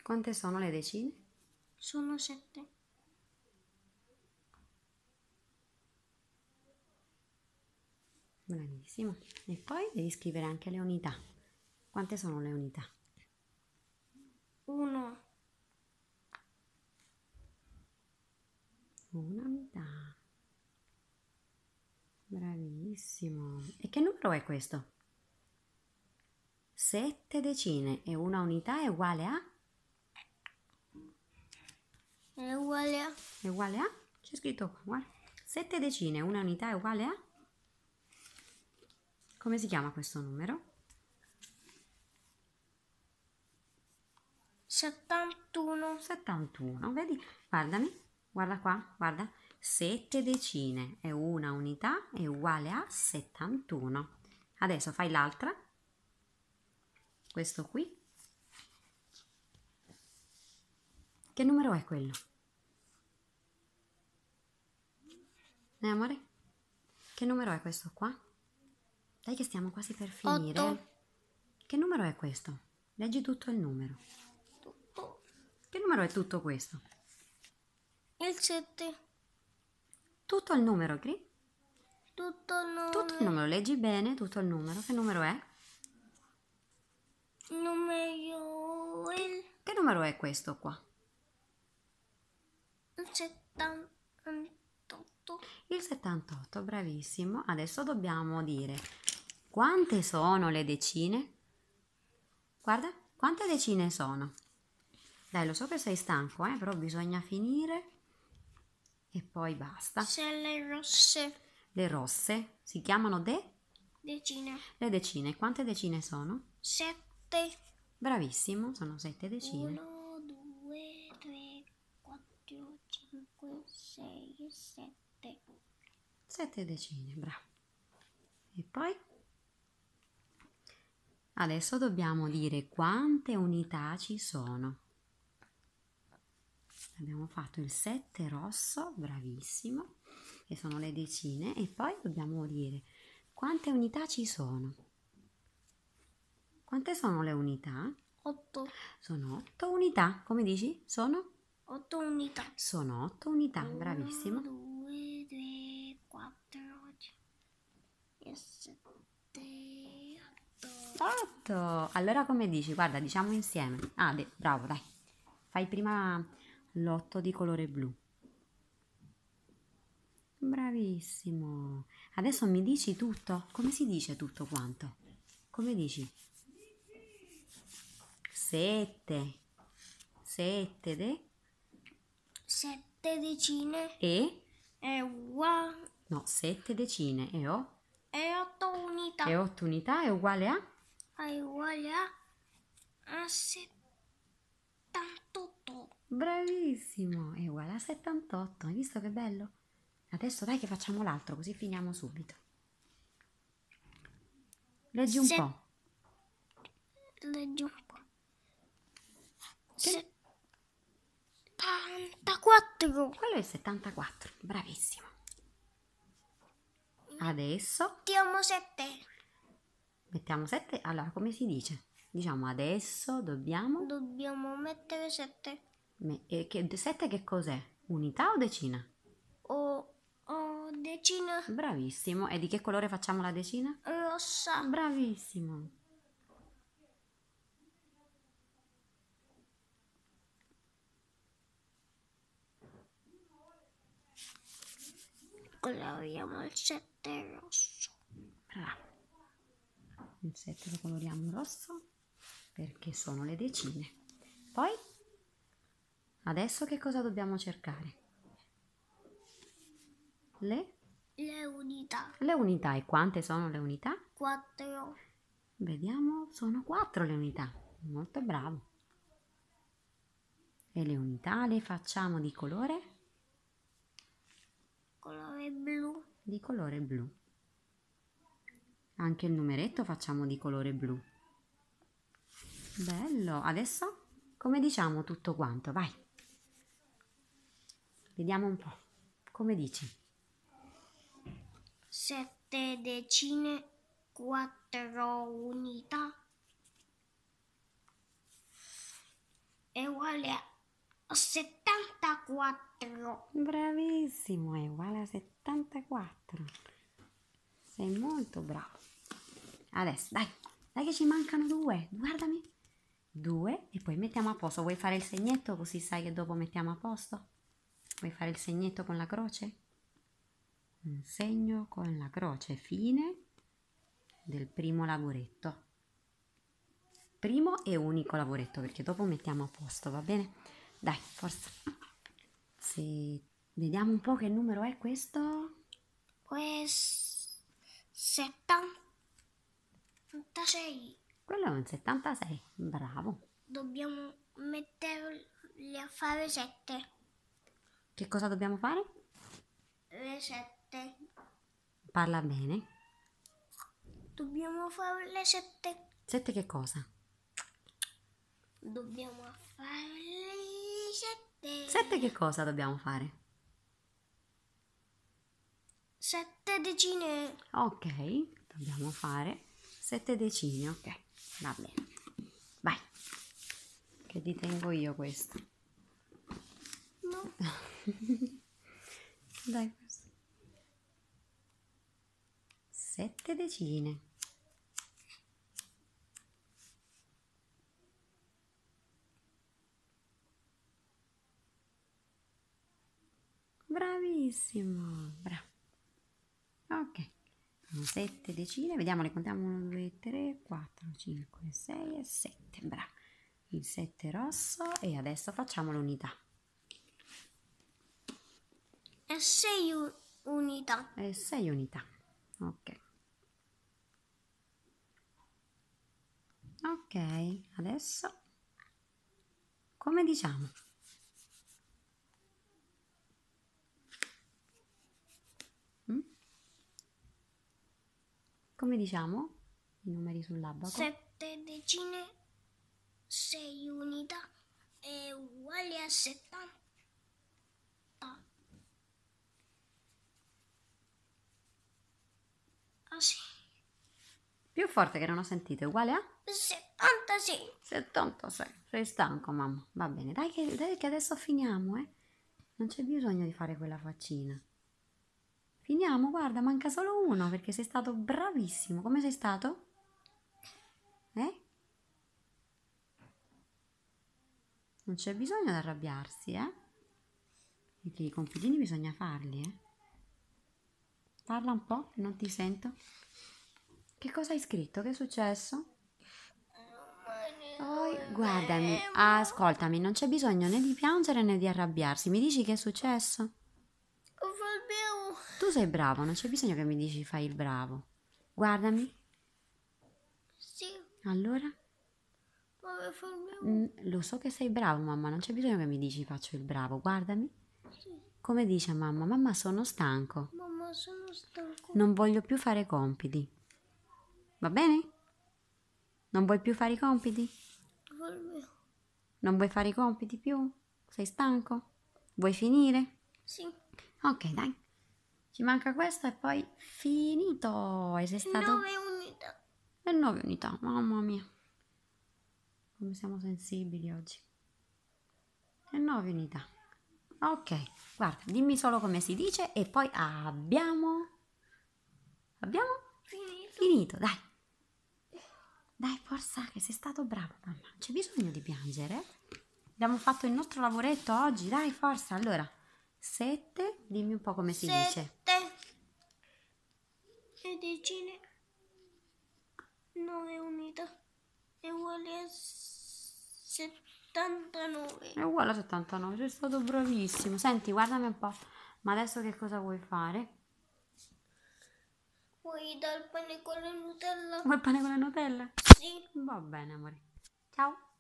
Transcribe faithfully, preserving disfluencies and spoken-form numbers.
Quante sono le decine? Sono sette. Bravissimo. E poi devi scrivere anche le unità. Quante sono le unità? Uno. Una unità. Bravissimo. E che numero è questo? Sette decine e una unità è uguale a? È uguale a È uguale a? C'è scritto qua, guarda. Sette decine e una unità è uguale a? Come si chiama questo numero? settantuno. settantuno, vedi? Guardami, guarda qua, guarda. Sette decine e una unità è uguale a settantuno. Adesso fai l'altra. Questo qui. Che numero è quello? Eh, amore? Che numero è questo qua? Dai che stiamo quasi per finire. Otto. Che numero è questo? Leggi tutto il numero. Tutto. Che numero è tutto questo? Il sette. Tutto il numero, Gri? Tutto il nome. Tutto il numero, leggi bene tutto il numero. Che numero è? Numero il, Che numero è questo qua? il settantotto. Il settantotto, bravissimo. Adesso dobbiamo dire quante sono le decine? Guarda, quante decine sono? Dai, lo so che sei stanco, eh, però bisogna finire e poi basta. Se le rosse. Le rosse si chiamano de? Decine. Le decine. Quante decine sono? Sette. Bravissimo, sono sette decine. Uno, due, tre, quattro, cinque, sei, sette. Sette decine, bravo. E poi? Adesso dobbiamo dire quante unità ci sono. Abbiamo fatto il sette rosso, bravissimo, che sono le decine, e poi dobbiamo dire quante unità ci sono. Quante sono le unità? Otto. Sono otto unità, come dici? Sono? Otto unità. Sono otto unità, bravissimo. Uno, due, tre, quattro, cinque, sette, otto. otto! Allora come dici? Guarda, diciamo insieme. Ah, de- bravo, dai. Fai prima l'otto di colore blu. Bravissimo. Adesso mi dici tutto? Come si dice tutto quanto? Come dici? Sette. Sette de? Sette decine E? è uguale No, sette decine e o? e otto unità E otto unità è uguale a? è uguale a, a settantotto. Bravissimo, è uguale a settantotto. Hai visto che bello? Adesso dai che facciamo l'altro, così finiamo subito. Leggi un Se- po'. Leggi un po'. Che- settantaquattro. Quello è il settantaquattro, bravissimo. Adesso Mettiamo sette. mettiamo sette. Allora, come si dice? Diciamo adesso dobbiamo... Dobbiamo mettere sette. me- e che, sette che cos'è? Unità o decina? O, o decina Bravissimo. E di che colore facciamo la decina? rossa. Bravissimo. Coloriamo il sette rosso. Bravo. Il sette lo coloriamo rosso perché sono le decine. Poi, adesso che cosa dobbiamo cercare? Le, Le unità. le unità. E quante sono le unità? quattro. Vediamo, sono quattro le unità. Molto bravo. E le unità le facciamo di colore? Colore blu. Di colore blu. Anche il numeretto facciamo di colore blu. Bello. Adesso come diciamo tutto quanto? Vai. Vediamo un po'. Come dici? Sette decine. Quattro unità. è uguale a settantaquattro. Bravissimo, è uguale a settantaquattro. Sei molto bravo. Adesso, dai, dai che ci mancano due. Guardami. Due e poi mettiamo a posto. Vuoi fare il segnetto così sai che dopo mettiamo a posto? Vuoi fare il segnetto con la croce? Un segno con la croce, fine del primo lavoretto. Primo e unico lavoretto, perché dopo mettiamo a posto, va bene? Dai, forza. Se vediamo un po' che numero è questo. Questo settantasei. Quello è un settantasei, bravo. Dobbiamo metterli a fare sette. Che cosa dobbiamo fare? Le sette. Parla bene. Dobbiamo fare le sette. Sette che cosa? Dobbiamo fare le sette. Sette che cosa dobbiamo fare? Sette decine. Ok, dobbiamo fare sette decine, ok, va bene. Vai, che ti tengo io questo. No. Dai, questo. Sette decine. Bravissimo, bravo. Ok, sono sette decine, vediamo, le contiamo uno, due, tre, quattro, cinque, sei e sette, bravo. Il sette rosso e adesso facciamo l'unità. E sei unità. E sei unità, ok. Ok, adesso come diciamo? Mm? Come diciamo i numeri sull'abaco? Sette decine, sei unità è uguale a settanta. Ah sì. Più forte che non ho sentito, è uguale a? settantasei. settantasei. Sei stanco, mamma. Va bene, dai che, dai che adesso finiamo, eh. Non c'è bisogno di fare quella faccina. Finiamo, guarda, manca solo uno perché sei stato bravissimo. Come sei stato? Eh? Non c'è bisogno di arrabbiarsi, eh? Perché i compitini bisogna farli, eh? Parla un po', che non ti sento. Che cosa hai scritto? Che è successo? Poi, guardami, ascoltami, non c'è bisogno né di piangere né di arrabbiarsi. Mi dici che è successo? Tu sei bravo, non c'è bisogno che mi dici fai il bravo. Guardami. Sì. Allora? Mm, lo so che sei bravo, mamma, non c'è bisogno che mi dici faccio il bravo. Guardami. Sì. Come dice a mamma? Mamma, sono stanco. Mamma, sono stanco. Non voglio più fare compiti. Va bene? Non vuoi più fare i compiti? Voglio. Non vuoi fare i compiti più? Sei stanco? Vuoi finire? Sì. Ok, dai. Ci manca questo e poi finito. E sei stato... Nove unità. E nove unità, mamma mia. Come siamo sensibili oggi. E nove unità. Ok, guarda, dimmi solo come si dice e poi abbiamo... Abbiamo? Finito. Finito, dai. Dai, forza, che sei stato bravo, mamma. Non c'è bisogno di piangere. Abbiamo fatto il nostro lavoretto oggi, dai, forza. Allora, sette, dimmi un po' come si dice. Sette. E decine. Nove unità. È uguale a settantanove. È uguale a settantanove, sei stato bravissimo. Senti, guardami un po'. Ma adesso che cosa vuoi fare? Vuoi dal pane con la Nutella? Vuoi il pane con la Nutella? Sì. Va bene, amore. Ciao.